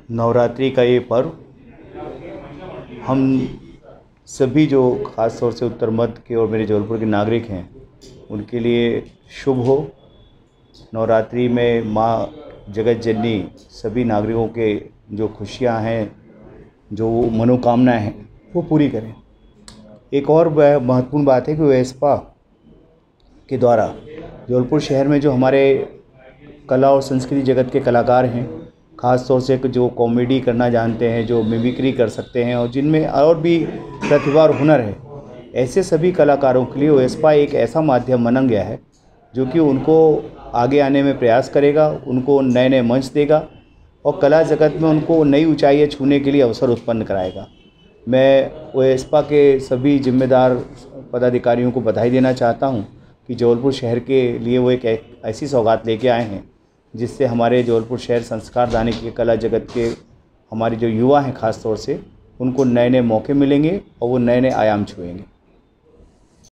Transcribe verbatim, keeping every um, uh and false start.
नवरात्रि का ये पर्व हम सभी जो ख़ास तौर से उत्तर मध्य के और मेरे जबलपुर के नागरिक हैं उनके लिए शुभ हो। नवरात्रि में माँ जगत जननी सभी नागरिकों के जो खुशियाँ हैं, जो मनोकामनाएं हैं, वो पूरी करें। एक और महत्वपूर्ण बात है कि वेस्पा के द्वारा जबलपुर शहर में जो हमारे कला और संस्कृति जगत के कलाकार हैं, ख़ास तौर से जो कॉमेडी करना जानते हैं, जो मिमिक्री कर सकते हैं और जिनमें और भी प्रतिभा और हुनर है, ऐसे सभी कलाकारों के लिए वेस्पा एक ऐसा माध्यम बन गया है जो कि उनको आगे आने में प्रयास करेगा, उनको नए नए मंच देगा और कला जगत में उनको नई ऊंचाइयां छूने के लिए अवसर उत्पन्न कराएगा। मैं वेस्पा के सभी जिम्मेदार पदाधिकारियों को बधाई देना चाहता हूं कि जबलपुर शहर के लिए वो एक ऐसी सौगात लेके आए हैं जिससे हमारे जबलपुर शहर संस्कार दानी के कला जगत के हमारे जो युवा हैं ख़ास तौर से उनको नए नए मौके मिलेंगे और वो नए नए आयाम छुएंगे।